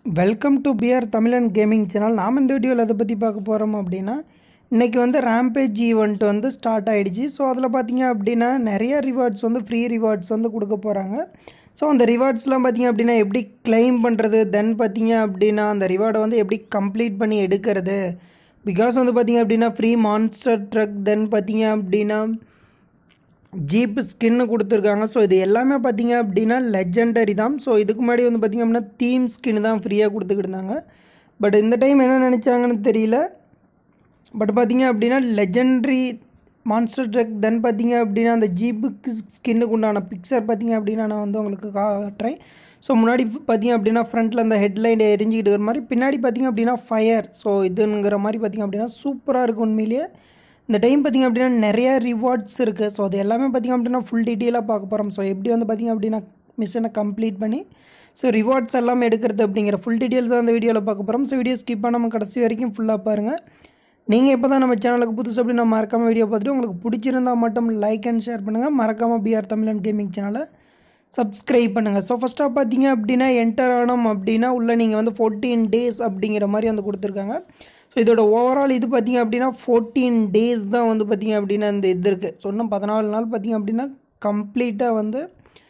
Welcome to BRT gaming channel. நாம் இந்த வீடியோவில் எதை பற்றி பார்க்க போகிறோம் அப்படின்னா, இன்றைக்கி வந்து ரேம்பேஜ் ஈவெண்ட் வந்து ஸ்டார்ட் ஆகிடுச்சு. ஸோ அதில் பார்த்தீங்க அப்படின்னா நிறைய ரிவார்ட்ஸ் வந்து ஃப்ரீ ரிவார்ட்ஸ் வந்து கொடுக்க போகிறாங்க. ஸோ அந்த ரிவார்ட்ஸ்லாம் பார்த்தீங்க அப்படின்னா எப்படி கிளைம் பண்ணுறது, தென் பார்த்தீங்க அப்படின்னா அந்த ரிவார்டை வந்து எப்படி கம்ப்ளீட் பண்ணி எடுக்கிறது. பிகாஸ் வந்து பார்த்தீங்க அப்படின்னா ஃப்ரீ மான்ஸ்டர் ட்ரக், தென் பார்த்தீங்க அப்படின்னா ஜீப் ஸ்கின்னு கொடுத்துருக்காங்க. ஸோ இது எல்லாமே பார்த்தீங்க அப்படின்னா லெஜெண்டரி தான். ஸோ இதுக்கு முன்னாடி வந்து பார்த்திங்க அப்படின்னா தீம் ஸ்கின் தான் ஃப்ரீயாக கொடுத்துக்கிட்டு இருந்தாங்க. பட் இந்த டைம் என்ன நினச்சாங்கன்னு தெரியல. பட் பார்த்திங்க அப்படின்னா லெஜெண்டரி மான்ஸ்டர் ட்ரக், தென் பார்த்திங்க அப்படின்னா அந்த ஜீப்புக்கு ஸ்கின்னுக்கு உண்டான பிக்சர் பார்த்திங்க அப்படின்னா நான் வந்து உங்களுக்கு காட்டுறேன். ஸோ முன்னாடி பார்த்திங்க அப்படின்னா ஃப்ரண்ட்டில் அந்த ஹெட்லைன் எரிஞ்சிக்கிட்டு இருக்கிற மாதிரி, பின்னாடி பார்த்திங்க அப்படின்னா ஃபயர். ஸோ இதுங்கிற மாதிரி பார்த்திங்க அப்படின்னா சூப்பராக இருக்கும் உண்மையிலேயே. இந்த டைம் பார்த்திங்க அப்படின்னா நிறையா ரிவார்ட்ஸ் இருக்குது. ஸோ அது எல்லாமே பார்த்திங்க அப்படின்னா ஃபுல் டீட்டெயிலாக பார்க்க போகிறோம். ஸோ எப்படி வந்து பார்த்திங்க அப்படின்னா மிஷனை கம்ப்ளீட் பண்ணி ஸோ ரிவார்ட்ஸ் எல்லாம் எடுக்கிறது அப்படிங்கிற ஃபுல் டீட்டெயில்ஸ் தான் அந்த வீடியோவில் பார்க்க போகிறோம். ஸோ வீடியோ ஸ்கிப் பண்ணாமல் கடைசி வரைக்கும் ஃபுல்லாக பாருங்கள். நீங்கள் எப்போ தான் நம்ம சேனலுக்கு புதுசு அப்படின்னா மறக்காமல் வீடியோ பார்த்துட்டு உங்களுக்கு பிடிச்சிருந்தால் மட்டும் லைக் அண்ட் ஷேர் பண்ணுங்கள். மறக்காமல் BR கேமிங் சேனலை சப்ஸ்கிரைப் பண்ணுங்கள். ஸோ ஃபஸ்ட்டாக பார்த்தீங்க அப்படின்னா என்டர் ஆனோம் அப்படின்னா உள்ளே நீங்கள் வந்து 14 days அப்படிங்கிற மாதிரி வந்து கொடுத்துருக்காங்க. ஸோ இதோட ஓவரால் இது பார்த்திங்க அப்படின்னா 14 days தான் வந்து பார்த்திங்க அப்படின்னா இந்த இது இருக்குது. ஸோ இன்னும் 14 நாள் பார்த்திங்க அப்படின்னா கம்ப்ளீட்டாக வந்து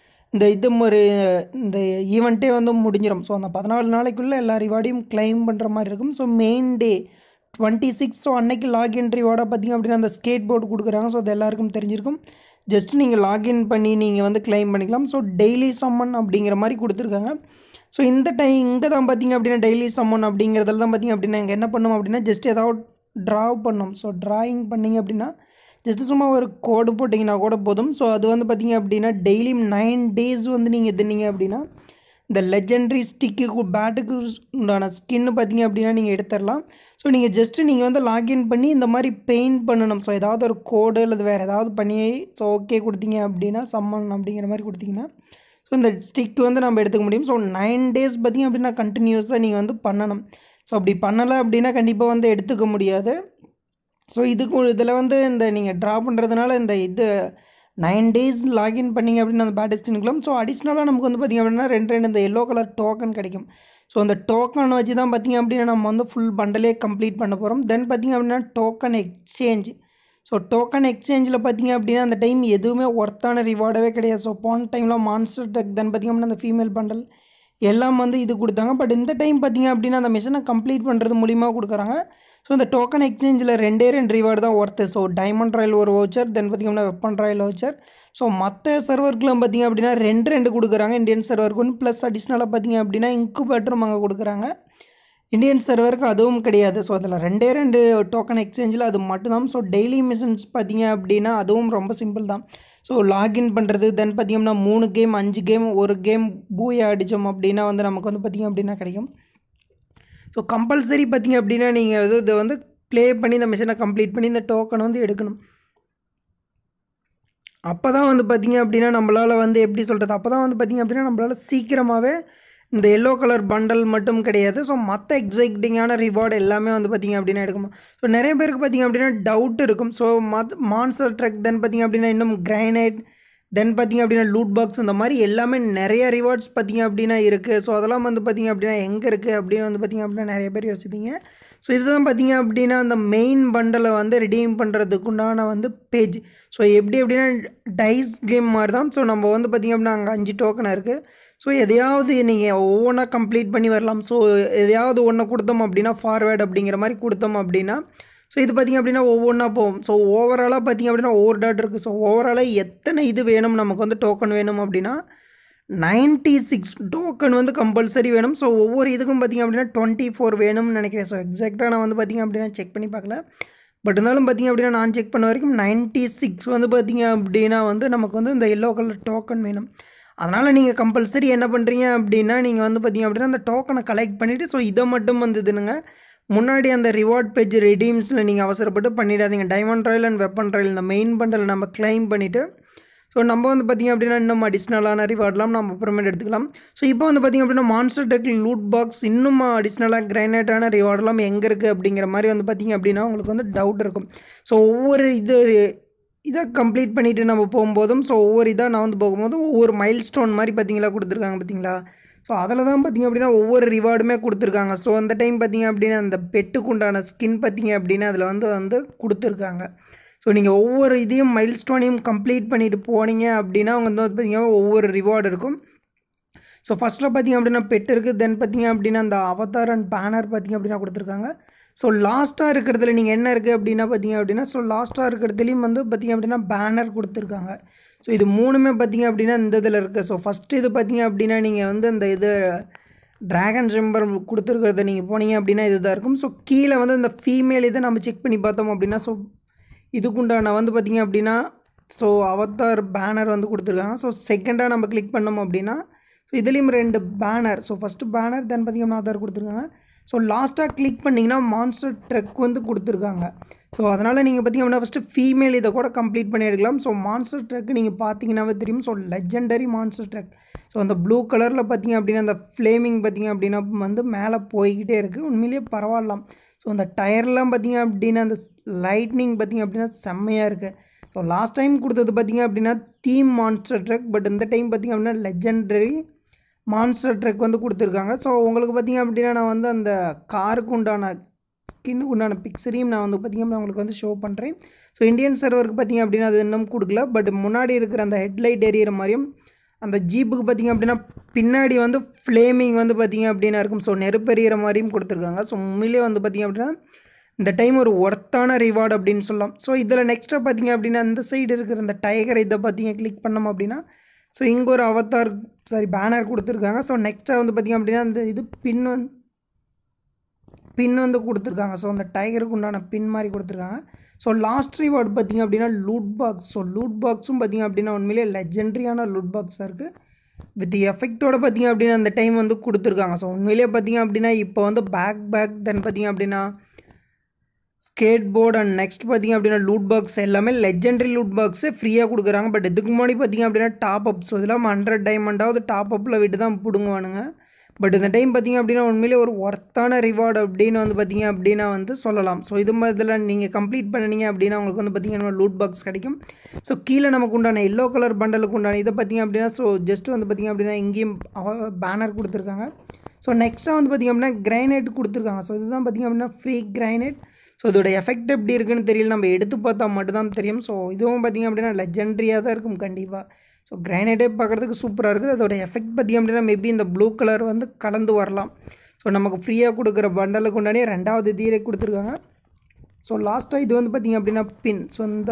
இந்த ஈவெண்ட்டே வந்து முடிஞ்சிடும். ஸோ அந்த 14 நாளைக்குள்ளே எல்லா ரிவார்டையும் கிளைம் பண்ணுற மாதிரி இருக்கும். So main day 26. ஸோ அன்னைக்கு லாகின் ரிவார்டாக பார்த்திங்க அப்படின்னா அந்த ஸ்கேட் போர்டு கொடுக்குறாங்க. ஸோ அது எல்லாருக்கும் தெரிஞ்சிருக்கும். ஜஸ்ட் நீங்கள் லாகின் பண்ணி நீங்கள் வந்து கிளைம் பண்ணிக்கலாம். ஸோ டெய்லி சம்மன் அப்படிங்கிற மாதிரி கொடுத்துருக்காங்க. ஸோ இந்த டைம் இங்கே தான் பார்த்திங்க அப்படின்னா டெய்லி சம்மன் அப்படிங்கிறதுல தான் பார்த்திங்க அப்படின்னா இங்கே என்ன பண்ணணும் அப்படின்னா ஜஸ்ட் ஏதாவது ட்ரா பண்ணணும். ஸோ ட்ராயிங் பண்ணிங்க அப்படின்னா ஜஸ்ட்டு சும்மா ஒரு கோடு போட்டிங்கன்னா கூட போதும். ஸோ அது வந்து பார்த்திங்க அப்படின்னா டெய்லி 9 days வந்து நீங்கள் எதுனீங்க அப்படின்னா இந்த லெஜெண்டரி ஸ்டிக்கு பேட்டுக்கு உண்டான ஸ்கின்னு பார்த்திங்க அப்படின்னா நீங்கள் எடுத்துடலாம். ஸோ நீங்கள் ஜஸ்ட்டு நீங்கள் வந்து லாகின் பண்ணி இந்த மாதிரி பெயிண்ட் பண்ணணும். ஸோ ஏதாவது ஒரு கோடு அல்லது வேறு ஏதாவது பண்ணி ஸோ ஓகே கொடுத்தீங்க அப்படின்னா சம்மன் அப்படிங்கிற மாதிரி கொடுத்தீங்கன்னா ஸோ இந்த ஸ்டிக் வந்து நம்ம எடுத்துக்க முடியும். ஸோ 9 days பார்த்திங்க அப்படின்னா கண்டினியூஸாக நீங்கள் வந்து பண்ணணும். ஸோ அப்படி பண்ணலை அப்படின்னா கண்டிப்பாக வந்து எடுத்துக்க முடியாது. ஸோ இதில் வந்து இந்த நீங்கள் ட்ரா பண்ணுறதுனால இந்த 9 days லாகின் பண்ணிங்க அப்படின்னா அந்த பேட் ஸ்டின்னுக்கலாம். ஸோ அடிஷ்னலாக நமக்கு வந்து பார்த்திங்க அப்படின்னா ரெண்டு இந்த எல்லோ கலர் டோக்கன் கிடைக்கும். ஸோ அந்த டோக்கன் வச்சு தான் பார்த்திங்க அப்படின்னா நம்ம வந்து ஃபுல் பண்டலே கம்ப்ளீட் பண்ண போகிறோம். தென் பார்த்திங்க அப்படின்னா டோக்கன் எக்ஸ்சேஞ்ச். ஸோ டோக்கன் எக்ஸ்சேஞ்சில் பார்த்திங்க அப்படின்னா அந்த டைம் எதுவுமே ஒர்த்தான ரிவார்டவே கிடையாது. ஸோ போன டைமில் மான்ஸ்டர் ட்ரக், தென் பார்த்திங்க அப்படின்னா அந்த ஃபீமேல் பண்டல் எல்லாம் வந்து இது கொடுத்தாங்க. பட் இந்த டைம் பார்த்திங்க அப்படின்னா அந்த மிஷனை கம்ப்ளீட் பண்ணுறது மூலிமா கொடுக்குறாங்க. ஸோ இந்த டோக்கன் எக்ஸ்சேஞ்சில் 2 ரிவார்டு தான் ஒர்த்து. ஸோ டைமண்ட் ராயல் ஒரு வவுச்சர், தென் பார்த்திங்கன்னா வெப்பன் ராயல் வவுச்சர். ஸோ மற்ற சர்வருக்குலாம் பார்த்திங்க அப்படின்னா 2 கொடுக்குறாங்க. இந்தியன் சர்வருக்கு ஒன்று ப்ளஸ் அடிஷ்னலாக பார்த்திங்க அப்படின்னா இன்குபேட்டரும் அங்கே கொடுக்குறாங்க. இந்தியன் சர்வருக்கு அதுவும் கிடையாது. ஸோ அதில் 2 டோக்கன் எக்ஸ்சேஞ்சில் அது மட்டும்தான். ஸோ டெய்லி மிஷன்ஸ் பார்த்திங்க அப்படின்னா அதுவும் ரொம்ப சிம்பிள் தான். ஸோ லாகின் பண்ணுறது, தென் பார்த்திங்கன்னா 3 கேம் 5 கேம் ஒரு கேம் பூயா அடித்தோம் அப்படின்னா வந்து நமக்கு வந்து பார்த்திங்க அப்படின்னா கிடைக்கும். ஸோ கம்பல்சரி பார்த்திங்க அப்படின்னா நீங்கள் இதை வந்து ப்ளே பண்ணி இந்த மிஷனை கம்ப்ளீட் பண்ணி இந்த டோக்கனை வந்து எடுக்கணும். அப்போ தான் வந்து பார்த்திங்க அப்படின்னா நம்மளால் வந்து எப்படி சொல்கிறது, அப்போ தான் வந்து பார்த்திங்க அப்படின்னா நம்மளால் சீக்கிரமாகவே இந்த எல்லோ கலர் பண்டல் மட்டும் கிடையாது, ஸோ மற்ற எக்ஸைட்டிங்கான ரிவார்டு எல்லாமே வந்து பார்த்திங்க அப்படின்னா எடுக்கணும். ஸோ நிறைய பேருக்கு பார்த்திங்க அப்படின்னா டவுட் இருக்கும். ஸோ மான்ஸ்டர் ட்ரக், தென் பார்த்திங்க அப்படின்னா இன்னும் கிரைனைட், தென் பார்த்திங்க அப்படின்னா லூட் பாக்ஸ், இந்த மாதிரி எல்லாமே நிறைய ரிவார்ட்ஸ் பார்த்திங்க அப்படின்னா இருக்குது. ஸோ அதெல்லாம் வந்து பார்த்திங்க அப்படின்னா எங்கே இருக்குது அப்படின்னு வந்து பார்த்திங்க அப்படின்னா நிறைய பேர் யோசிப்பீங்க. ஸோ இதுதான் பார்த்திங்க அப்படின்னா அந்த மெயின் பண்டலை வந்து ரிடீம் பண்ணுறதுக்குண்டான வந்து பேஜ். ஸோ எப்படி அப்படின்னா டைஸ் கேம் மாதிரி தான். ஸோ நம்ம வந்து பார்த்திங்க அப்படின்னா அங்கே 5 டோக்கன் இருக்குது. ஸோ எதையாவது நீங்கள் ஒவ்வொன்றா கம்ப்ளீட் பண்ணி வரலாம். ஸோ எதையாவது ஒன்று கொடுத்தோம் அப்படின்னா ஃபார்வேர்டு அப்படிங்கிற மாதிரி கொடுத்தோம் அப்படின்னா ஸோ இது பார்த்திங்க அப்படின்னா ஒவ்வொன்றா போகும். ஸோ ஓவராலாக பார்த்திங்க அப்படின்னா ஒவ்வொரு டாட் இருக்குது. ஸோ ஓவராலாக எத்தனை இது வேணும் நமக்கு வந்து டோக்கன் வேணும் அப்படின்னா 96 டோக்கன் வந்து கம்பல்சரி வேணும். ஸோ ஒவ்வொரு இதுக்கும் பார்த்திங்க அப்படின்னா 24 வேணும்னு நினைக்கிறேன். ஸோ எக்ஸாக்டாக நான் வந்து பார்த்திங்க அப்படின்னா செக் பண்ணி பார்க்கல. பட் இருந்தாலும் பார்த்திங்க அப்படின்னா நான் செக் பண்ண வரைக்கும் 96 வந்து பார்த்திங்க அப்படின்னா வந்து நமக்கு வந்து இந்த எல்லோ கலர் டோக்கன் வேணும். அதனால் நீங்கள் கம்பல்சரி என்ன பண்ணுறீங்க அப்படின்னா நீங்கள் வந்து பார்த்திங்க அப்படின்னா அந்த டோக்கனை கலெக்ட் பண்ணிவிட்டு ஸோ இதை மட்டும் வந்து இதுனுங்க முன்னாடி அந்த ரிவார்ட் பேஜ் ரெடீம்ஸில் நீங்கள் அவசரப்பட்டு பண்ணிடாதீங்க. Diamond royal and weapon royal இந்த மெயின் பண்டல் நம்ம கிளைம் பண்ணிவிட்டு ஸோ நம்ம வந்து பார்த்திங்க அப்படின்னா இன்னும் அடிஷ்னலான ரிவார்ட்லாம் நம்ம அப்புறமேட்டு எடுத்துக்கலாம். ஸோ இப்போ வந்து பார்த்திங்க அப்படின்னா மான்ஸ்டர் டெக் லூட் பாக்ஸ் இன்னும் அடிஷ்னலாக கிரைனேட்டான ரிவார்டெலாம் எங்கே இருக்குது அப்படிங்கிற மாதிரி வந்து பார்த்திங்க அப்படின்னா உங்களுக்கு வந்து டவுட் இருக்கும். ஸோ ஒவ்வொரு இதை கம்ப்ளீட் பண்ணிவிட்டு நம்ம போகும்போதும் ஸோ ஒவ்வொரு இதாக நான் வந்து போகும்போதும் ஒவ்வொரு மைல் ஸ்டோன் மாதிரி பார்த்திங்களா கொடுத்துருக்காங்க பார்த்திங்களா. ஸோ அதில் தான் பார்த்திங்க அப்படின்னா ஒவ்வொரு ரிவார்டுமே கொடுத்துருக்காங்க. ஸோ அந்த டைம் பார்த்திங்க அப்படின்னா அந்த பெட்டுக்கு உண்டான ஸ்கின் பார்த்திங்க அப்படின்னா அதில் வந்து கொடுத்துருக்காங்க. ஸோ நீங்கள் ஒவ்வொரு இதையும் மைல்ஸ்டோனையும் கம்ப்ளீட் பண்ணிவிட்டு போனீங்க அப்படின்னா அவங்க வந்து பார்த்திங்கன்னா ஒவ்வொரு ரிவார்டு இருக்கும். ஸோ ஃபஸ்ட்டில் பார்த்திங்க அப்படின்னா பெட் இருக்குது. தென் பார்த்திங்க அப்படின்னா அந்த அவதார் அண்ட் பேனர் பார்த்திங்க அப்படின்னா கொடுத்துருக்காங்க. ஸோ லாஸ்ட்டாக இருக்கிறதுல நீங்கள் என்ன இருக்குது அப்படின்னா பார்த்திங்க அப்படின்னா ஸோ லாஸ்ட்டாக இருக்கிறதுலையும் வந்து பார்த்திங்க அப்படின்னா பேனர் கொடுத்துருக்காங்க. ஸோ இது மூணுமே பார்த்திங்க அப்படின்னா இந்த இதில் இருக்குது. ஸோ ஃபஸ்ட்டு இது பார்த்திங்க அப்படின்னா நீங்கள் வந்து அந்த இது ட்ராகன் சிம்பர் கொடுத்துருக்கிறத நீங்கள் போனீங்க அப்படின்னா இதுதான் இருக்கும். ஸோ கீழே வந்து இந்த ஃபீமேல் இதை நம்ம செக் பண்ணி பார்த்தோம் அப்படின்னா ஸோ இதுக்குண்டான வந்து பார்த்திங்க அப்படின்னா ஸோ அவதார் பேனர் வந்து கொடுத்துருக்காங்க. ஸோ செகண்டாக நம்ம கிளிக் பண்ணோம் அப்படின்னா ஸோ இதுலேயும் 2 banner. So first banner then பார்த்திங்க அப்படின்னா அவதார் கொடுத்துருக்காங்க. ஸோ லாஸ்ட்டாக கிளிக் பண்ணிங்கன்னா மான்ஸ்டர் ட்ரக் வந்து கொடுத்துருக்காங்க. ஸோ அதனால் நீங்கள் பார்த்திங்க அப்படின்னா ஃபஸ்ட்டு ஃபீமேல் இதை கூட கம்ப்ளீட் பண்ணி எடுக்கலாம். ஸோ மான்ஸ்டர் ட்ரக் நீங்கள் பார்த்தீங்கன்னாவே தெரியும். So legendary monster truck. So அந்த ப்ளூ கலரில் பார்த்திங்க அப்படின்னா அந்த ஃப்ளேமிங் பார்த்திங்க அப்படின்னா வந்து மேலே போய்கிட்டே இருக்குது. உண்மையிலேயே பரவாயில்லாம். ஸோ அந்த டயர்லாம் பார்த்திங்க அப்படின்னா அந்த லைட்னிங் பார்த்திங்க அப்படின்னா செம்மையாக இருக்குது. ஸோ லாஸ்ட் டைம் கொடுத்தது பார்த்திங்க அப்படின்னா தீம் மான்ஸ்டர் ட்ரக். பட் இந்த டைம் பார்த்திங்க அப்படின்னா லெஜெண்டரி மான்ஸ்டர் ட்ரக் வந்து கொடுத்துருக்காங்க. ஸோ உங்களுக்கு பார்த்திங்க அப்படின்னா நான் வந்து அந்த காருக்கு உண்டான ஸ்கின்னுக்கு உண்டான பிக்சரையும் நான் வந்து பார்த்திங்க அப்படின்னா உங்களுக்கு வந்து ஷோ பண்ணுறேன். ஸோ இந்தியன் சர்வருக்கு பார்த்திங்க அப்படின்னா அது இன்னும் கொடுக்கல. பட் முன்னாடி இருக்கிற அந்த ஹெட்லைட் எரியிற மாதிரியும் அந்த ஜீப்புக்கு பார்த்திங்க அப்படின்னா பின்னாடி வந்து ஃப்ளேமிங் வந்து பார்த்திங்க அப்படின்னா இருக்கும். ஸோ நெருப்பு எரியிற மாதிரியும் கொடுத்துருக்காங்க. ஸோ உண்மையிலே வந்து பார்த்திங்க அப்படின்னா இந்த டைம் ஒரு ஒர்த்தான ரிவார்டு அப்படின்னு சொல்லலாம். ஸோ இதில் நெக்ஸ்ட்டாக பார்த்திங்க அப்படின்னா இந்த சைடு இருக்கிற இந்த டைகர் இதை பார்த்திங்க கிளிக் பண்ணோம் அப்படின்னா ஸோ இங்கே ஒரு அவதார் பேனர் கொடுத்துருக்காங்க. ஸோ நெக்ஸ்ட்டாக வந்து பார்த்திங்க அப்படின்னா அந்த இது பின் வந்து கொடுத்துருக்காங்க. ஸோ அந்த டைகருக்கு உண்டான பின் மாதிரி கொடுத்துருக்காங்க. ஸோ லாஸ்ட் ரிவார்டு பார்த்திங்க அப்படின்னா லூட் பாக்ஸ். ஸோ லூட் பாக்ஸும் பார்த்திங்க அப்படின்னா உண்மையிலே லெஜெண்டரியான லூட் பாக்ஸாக இருக்குது. வித் எஃபெக்டோடு பார்த்திங்க அப்படின்னா அந்த டைம் வந்து கொடுத்துருக்காங்க. ஸோ உண்மையிலே பார்த்திங்க அப்படின்னா இப்போ வந்து பேக் தென் பார்த்திங்க அப்படின்னா ஸ்கேட் போர்டு அண்ட் நெக்ஸ்ட் பார்த்திங்க அப்படின்னா லூட் பாக்ஸ் எல்லாமே லெஜெண்டரி லூட் பாக்ஸு ஃப்ரீயாக கொடுக்குறாங்க. பட் இதுக்கு முன்னாடி பார்த்திங்க அப்படின்னா டாப் அப். ஸோ இதெல்லாம் 100 டைமண்டாவது டாப் அப்பில் விட்டு தான் பிடுங்குவானுங்க. பட் இந்த டைம் பார்த்திங்க அப்படின்னா உண்மையிலே ஒரு ஒர்த்தான ரிவார்டு அப்படின்னு வந்து பார்த்திங்க அப்படின்னா வந்து சொல்லலாம். ஸோ இது மாதிரில நீங்கள் கம்ப்ளீட் பண்ணிங்க அப்படின்னா உங்களுக்கு வந்து பார்த்திங்கன்னா லூட் பாக்ஸ் கிடைக்கும். ஸோ கீழே நமக்கு உண்டான எல்லோ கலர் பண்டலுக்கு உண்டான இதை பார்த்திங்க அப்படின்னா ஸோ ஜஸ்ட் வந்து பார்த்திங்க அப்படின்னா இங்கேயும் பேனர் கொடுத்துருக்காங்க. ஸோ நெக்ஸ்ட்டாக வந்து பார்த்திங்க அப்படின்னா கிரைனைட் கொடுத்துருக்காங்க. ஸோ இதுதான் பார்த்திங்க அப்படின்னா ஃப்ரீ கிரைனைட். ஸோ இதோட எஃபெக்ட் எப்படி இருக்குன்னு தெரியல, நம்ம எடுத்து பார்த்தா மட்டும்தான் தெரியும். ஸோ இதுவும் பார்த்திங்க அப்படின்னா லெஜெண்டரியாக தான் இருக்கும் கண்டிப்பாக. ஸோ கிரைனைட்டே பார்க்குறதுக்கு சூப்பராக இருக்குது. அதோட எஃபெக்ட் பார்த்திங்க அப்படின்னா மேபி இந்த ப்ளூ கலர் வந்து கலந்து வரலாம். ஸோ நமக்கு ஃப்ரீயாக கொடுக்குற பண்டலுக்கு உண்டானே 2வது தீரை கொடுத்துருக்காங்க. ஸோ லாஸ்ட்டாக இது வந்து பார்த்திங்க அப்படின்னா பின். ஸோ இந்த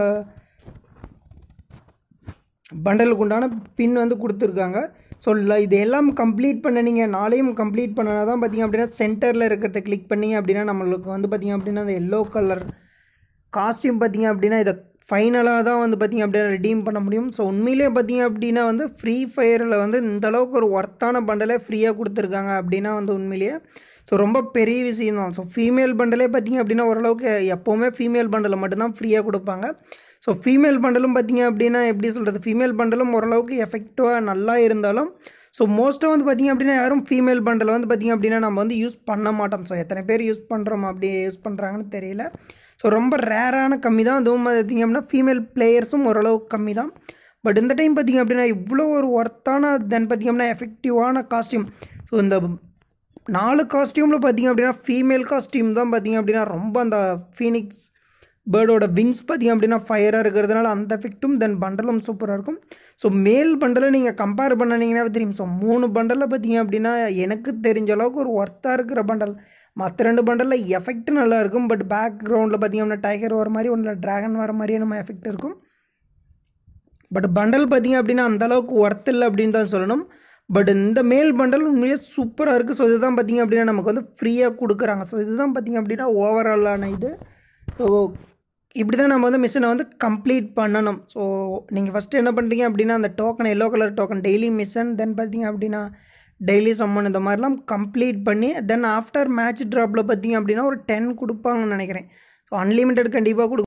பண்டலுக்கு உண்டான பின் வந்து கொடுத்துருக்காங்க. ஸோ இது எல்லாம் கம்ப்ளீட் பண்ண நீங்கள் நாளையும் கம்ப்ளீட் பண்ணனா தான் பார்த்திங்க அப்படின்னா சென்டரில் இருக்கிறத கிளிக் பண்ணிங்க அப்படின்னா நம்மளுக்கு வந்து பார்த்திங்க அப்படின்னா அந்த எல்லோ கலர் காஸ்டியூம் பார்த்திங்க அப்படின்னா இதை ஃபைனலாக தான் வந்து பார்த்திங்க அப்படின்னா ரெடீம் பண்ண முடியும். ஸோ உண்மையிலே பார்த்திங்க அப்படின்னா வந்து ஃப்ரீ ஃபயரில் வந்து இந்தளவுக்கு ஒரு ஒர்த்தான பண்டலே ஃப்ரீயாக கொடுத்துருக்காங்க அப்படின்னா வந்து உண்மையிலேயே ஸோ ரொம்ப பெரிய விஷயம் தான். ஸோ ஃபீமேல் பண்டலே பார்த்திங்க அப்படின்னா ஓரளவுக்கு எப்போவுமே ஃபீமேல் பண்டலை மட்டும்தான் ஃப்ரீயாக கொடுப்பாங்க. ஸோ ஃபீமேல் பண்டலும் பார்த்திங்க அப்படின்னா எப்படி சொல்கிறது, ஃபீமேல் பண்டலும் ஓரளவுக்கு எஃபெக்டிவாக நல்லா இருந்தாலும் ஸோ மோஸ்ட்டாக வந்து பார்த்திங்க அப்படின்னா யாரும் ஃபீமேல் பண்டலை வந்து பார்த்திங்க அப்படின்னா நம்ம வந்து யூஸ் பண்ண மாட்டோம். ஸோ எத்தனை பேர் யூஸ் பண்ணுறோம் அப்படி யூஸ் பண்ணுறாங்கன்னு தெரியல. ஸோ ரொம்ப ரேரான கம்மி தான். அதுவும் பார்த்திங்க அப்படின்னா ஃபீமேல் பிளேயர்ஸும் ஓரளவுக்கு கம்மி தான். பட் இந்த டைம் பார்த்திங்க அப்படின்னா இவ்வளோ ஒரு ஒர்த்தான தென் பார்த்திங்க அப்படின்னா எஃபெக்டிவான காஸ்டியூம். ஸோ இந்த 4 காஸ்டியூமில் பார்த்திங்க அப்படின்னா ஃபீமேல் காஸ்டியூம் தான் பார்த்திங்க அப்படின்னா ரொம்ப அந்த ஃபீனிக்ஸ் பேர்டோட விங்ஸ் பார்த்திங்க அப்படின்னா ஃபயராக இருக்கிறதுனால அந்த எஃபெக்ட்டும் தென் பண்டலும் சூப்பராக இருக்கும். ஸோ மேல் பண்டலை நீங்கள் கம்பேர் பண்ணிங்கன்னா தெரியும். ஸோ 3 பண்டலில் பார்த்திங்க அப்படின்னா எனக்கு தெரிஞ்ச அளவுக்கு ஒரு ஒர்த்தாக இருக்கிற பண்டல். மற்ற 2 பண்டலில் எஃபெக்ட் நல்லா இருக்கும். பட் பேக்ரவுண்டில் பார்த்திங்க அப்படின்னா டைகர் வர மாதிரி ஒன்றில் ட்ராகன் வர மாதிரியே நம்ம எஃபெக்ட் இருக்கும். பட் பண்டல் பார்த்திங்க அப்படின்னா அந்தளவுக்கு ஒர்த் இல்லை அப்படின்னு தான் சொல்லணும். பட் இந்த மேல் பண்டல் உண்மையிலே சூப்பராக இருக்குது. ஸோ இதுதான் பார்த்திங்க அப்படின்னா நமக்கு வந்து ஃப்ரீயாக கொடுக்குறாங்க. ஸோ இதுதான் பார்த்திங்க அப்படின்னா ஓவராலான இது. ஸோ இப்படி தான் நம்ம வந்து மிஷனை வந்து கம்ப்ளீட் பண்ணணும். ஸோ நீங்கள் ஃபஸ்ட்டு என்ன பண்ணுறீங்க அப்படின்னா அந்த token yellow colour token daily mission then பார்த்திங்க அப்படின்னா டெய்லி சம்மன் இந்த மாதிரிலாம் கம்ப்ளீட் பண்ணி தென் ஆஃப்டர் மேட்ச் ட்ராப்பில் பார்த்திங்க அப்படின்னா ஒரு 10 கொடுப்பாங்கன்னு நினைக்கிறேன். ஸோ அன்லிமிட்டட் கண்டிப்பாக